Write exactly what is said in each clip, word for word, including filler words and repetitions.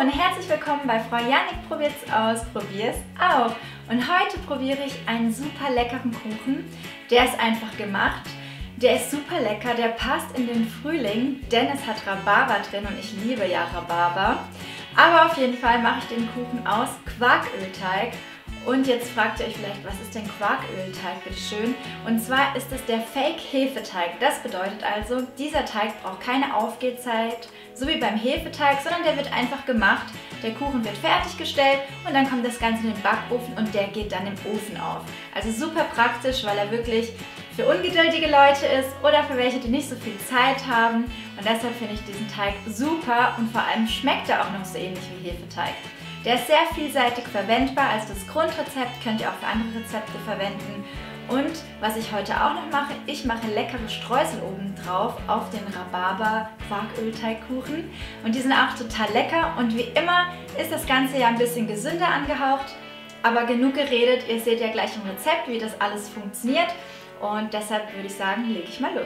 und herzlich willkommen bei Frau Jannik probiert's aus, probier's auch. Und heute probiere ich einen super leckeren Kuchen. Der ist einfach gemacht, der ist super lecker, der passt in den Frühling, denn es hat Rhabarber drin und ich liebe ja Rhabarber. Aber auf jeden Fall mache ich den Kuchen aus Quarkölteig. Und jetzt fragt ihr euch vielleicht, was ist denn Quarkölteig, bitteschön? Und zwar ist es der Fake-Hefeteig. Das bedeutet also, dieser Teig braucht keine Aufgehzeit, so wie beim Hefeteig, sondern der wird einfach gemacht. Der Kuchen wird fertiggestellt und dann kommt das Ganze in den Backofen und der geht dann im Ofen auf. Also super praktisch, weil er wirklich für ungeduldige Leute ist oder für welche, die nicht so viel Zeit haben. Und deshalb finde ich diesen Teig super und vor allem schmeckt er auch noch so ähnlich wie Hefeteig. Der ist sehr vielseitig verwendbar, also das Grundrezept könnt ihr auch für andere Rezepte verwenden. Und was ich heute auch noch mache, ich mache leckere Streusel oben drauf auf den Rhabarber-Quarkölteigkuchen. Und die sind auch total lecker und wie immer ist das Ganze ja ein bisschen gesünder angehaucht. Aber genug geredet, ihr seht ja gleich im Rezept, wie das alles funktioniert. Und deshalb würde ich sagen, lege ich mal los.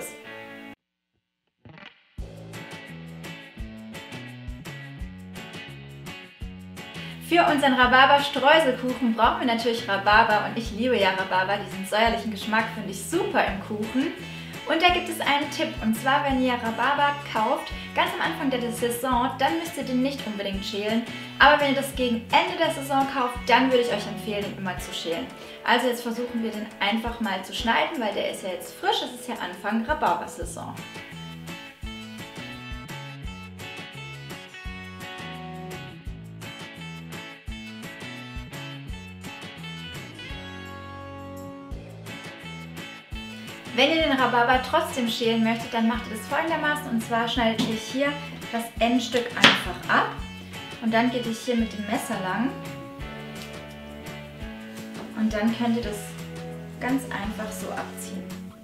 Für unseren Rhabarber-Streuselkuchen brauchen wir natürlich Rhabarber und ich liebe ja Rhabarber, diesen säuerlichen Geschmack finde ich super im Kuchen. Und da gibt es einen Tipp, und zwar wenn ihr Rhabarber kauft, ganz am Anfang der Saison, dann müsst ihr den nicht unbedingt schälen. Aber wenn ihr das gegen Ende der Saison kauft, dann würde ich euch empfehlen, den immer zu schälen. Also jetzt versuchen wir den einfach mal zu schneiden, weil der ist ja jetzt frisch, es ist ja Anfang Rhabarber-Saison. Wenn ihr den Rhabarber trotzdem schälen möchtet, dann macht ihr das folgendermaßen. Und zwar schneidet ihr hier das Endstück einfach ab. Und dann geht ihr hier mit dem Messer lang. Und dann könnt ihr das ganz einfach so abziehen.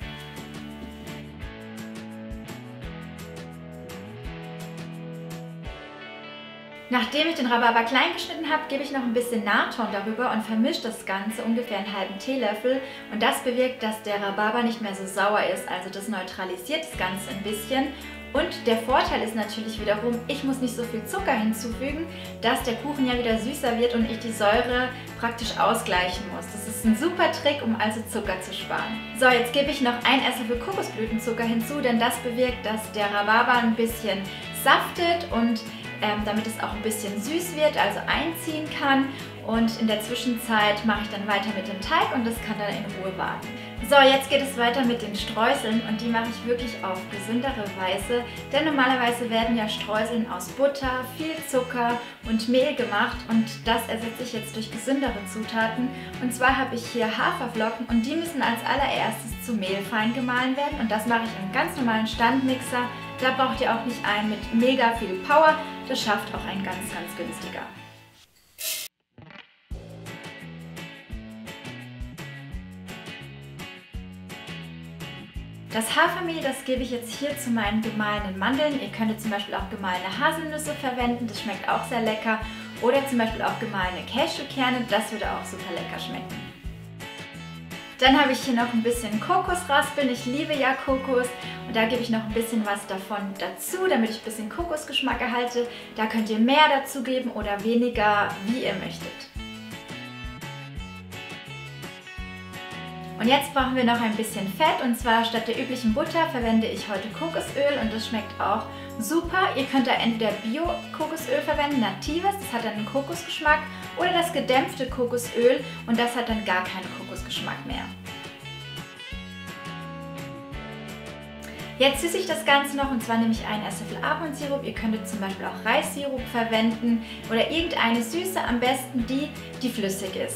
Nachdem ich den Rhabarber klein geschnitten habe, gebe ich noch ein bisschen Natron darüber und vermische das Ganze ungefähr einen halben Teelöffel. Und das bewirkt, dass der Rhabarber nicht mehr so sauer ist. Also das neutralisiert das Ganze ein bisschen. Und der Vorteil ist natürlich wiederum, ich muss nicht so viel Zucker hinzufügen, dass der Kuchen ja wieder süßer wird und ich die Säure praktisch ausgleichen muss. Das ist ein super Trick, um also Zucker zu sparen. So, jetzt gebe ich noch einen Esslöffel Kokosblütenzucker hinzu, denn das bewirkt, dass der Rhabarber ein bisschen saftet und Ähm, damit es auch ein bisschen süß wird, also einziehen kann. Und in der Zwischenzeit mache ich dann weiter mit dem Teig und das kann dann in Ruhe warten. So, jetzt geht es weiter mit den Streuseln und die mache ich wirklich auf gesündere Weise, denn normalerweise werden ja Streuseln aus Butter, viel Zucker und Mehl gemacht und das ersetze ich jetzt durch gesündere Zutaten. Und zwar habe ich hier Haferflocken und die müssen als allererstes zu Mehl fein gemahlen werden und das mache ich im ganz normalen Standmixer. Da braucht ihr auch nicht einen mit mega viel Power, das schafft auch ein ganz, ganz günstiger. Das Hafermehl, das gebe ich jetzt hier zu meinen gemahlenen Mandeln. Ihr könnt zum Beispiel auch gemahlene Haselnüsse verwenden, das schmeckt auch sehr lecker. Oder zum Beispiel auch gemahlene Cashewkerne, das würde auch super lecker schmecken. Dann habe ich hier noch ein bisschen Kokosraspeln. Ich liebe ja Kokos und da gebe ich noch ein bisschen was davon dazu, damit ich ein bisschen Kokosgeschmack erhalte. Da könnt ihr mehr dazu geben oder weniger, wie ihr möchtet. Und jetzt brauchen wir noch ein bisschen Fett und zwar statt der üblichen Butter verwende ich heute Kokosöl und das schmeckt auch super. Ihr könnt da entweder Bio-Kokosöl verwenden, natives, das hat dann einen Kokosgeschmack, oder das gedämpfte Kokosöl und das hat dann gar keinen Kokosgeschmack mehr. Jetzt süße ich das Ganze noch und zwar nehme ich einen Esslöffel Ahornsirup. Ihr könntet zum Beispiel auch Reissirup verwenden oder irgendeine Süße, am besten die, die flüssig ist.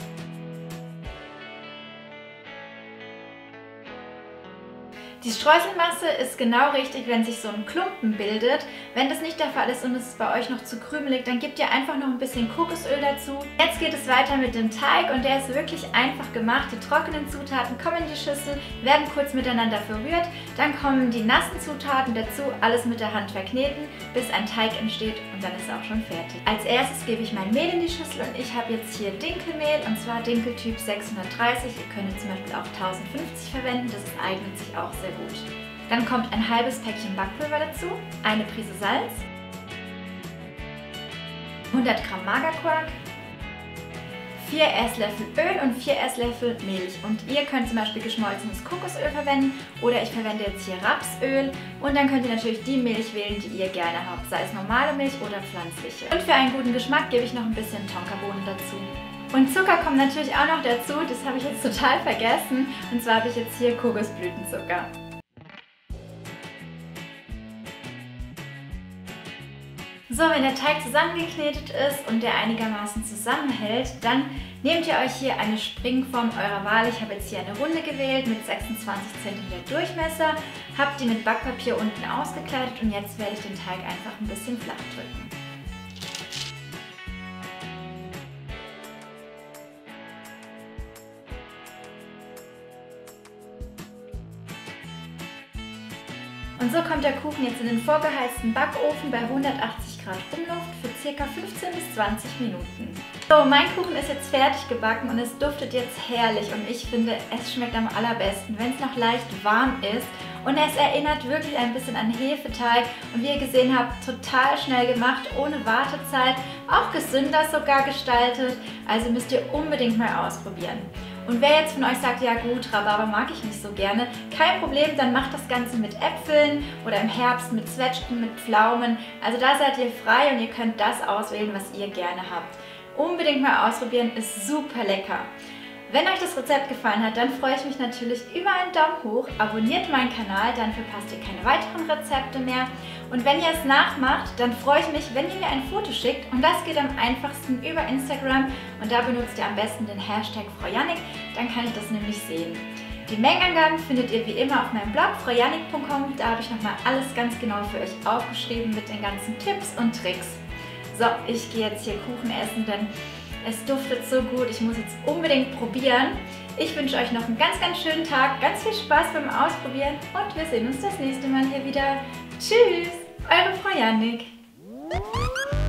Die Streuselmasse ist genau richtig, wenn sich so ein Klumpen bildet. Wenn das nicht der Fall ist und es bei euch noch zu krümelig, dann gebt ihr einfach noch ein bisschen Kokosöl dazu. Jetzt geht es weiter mit dem Teig und der ist wirklich einfach gemacht. Die trockenen Zutaten kommen in die Schüssel, werden kurz miteinander verrührt, dann kommen die nassen Zutaten dazu, alles mit der Hand verkneten, bis ein Teig entsteht und dann ist er auch schon fertig. Als erstes gebe ich mein Mehl in die Schüssel und ich habe jetzt hier Dinkelmehl und zwar Dinkeltyp sechshundertdreißig. Ihr könnt zum Beispiel auch tausendfünfzig verwenden, das eignet sich auch sehr gut. Dann kommt ein halbes Päckchen Backpulver dazu, eine Prise Salz, hundert Gramm Magerquark, vier Esslöffel Öl und vier Esslöffel Milch. Und ihr könnt zum Beispiel geschmolzenes Kokosöl verwenden oder ich verwende jetzt hier Rapsöl. Und dann könnt ihr natürlich die Milch wählen, die ihr gerne habt, sei es normale Milch oder pflanzliche. Und für einen guten Geschmack gebe ich noch ein bisschen Tonkabohnen dazu. Und Zucker kommt natürlich auch noch dazu, das habe ich jetzt total vergessen. Und zwar habe ich jetzt hier Kokosblütenzucker. So, wenn der Teig zusammengeknetet ist und der einigermaßen zusammenhält, dann nehmt ihr euch hier eine Springform eurer Wahl. Ich habe jetzt hier eine Runde gewählt mit sechsundzwanzig Zentimeter Durchmesser, habe die mit Backpapier unten ausgekleidet und jetzt werde ich den Teig einfach ein bisschen flach drücken. Und so kommt der Kuchen jetzt in den vorgeheizten Backofen bei hundertachtzig Grad Umluft für ca. fünfzehn bis zwanzig Minuten. So, mein Kuchen ist jetzt fertig gebacken und es duftet jetzt herrlich und ich finde, es schmeckt am allerbesten, wenn es noch leicht warm ist. Und es erinnert wirklich ein bisschen an Hefeteig und wie ihr gesehen habt, total schnell gemacht, ohne Wartezeit, auch gesünder sogar gestaltet. Also müsst ihr unbedingt mal ausprobieren. Und wer jetzt von euch sagt, ja gut, Rhabarber mag ich nicht so gerne, kein Problem, dann macht das Ganze mit Äpfeln oder im Herbst mit Zwetschgen, mit Pflaumen. Also da seid ihr frei und ihr könnt das auswählen, was ihr gerne habt. Unbedingt mal ausprobieren, ist super lecker. Wenn euch das Rezept gefallen hat, dann freue ich mich natürlich über einen Daumen hoch. Abonniert meinen Kanal, dann verpasst ihr keine weiteren Rezepte mehr. Und wenn ihr es nachmacht, dann freue ich mich, wenn ihr mir ein Foto schickt. Und das geht am einfachsten über Instagram. Und da benutzt ihr am besten den Hashtag Frau Jannik, dann kann ich das nämlich sehen. Die Mengenangaben findet ihr wie immer auf meinem Blog frau jannik punkt com. Da habe ich nochmal alles ganz genau für euch aufgeschrieben mit den ganzen Tipps und Tricks. So, ich gehe jetzt hier Kuchen essen, denn es duftet so gut. Ich muss jetzt unbedingt probieren. Ich wünsche euch noch einen ganz, ganz schönen Tag, ganz viel Spaß beim Ausprobieren und wir sehen uns das nächste Mal hier wieder. Tschüss, eure Frau Jannik.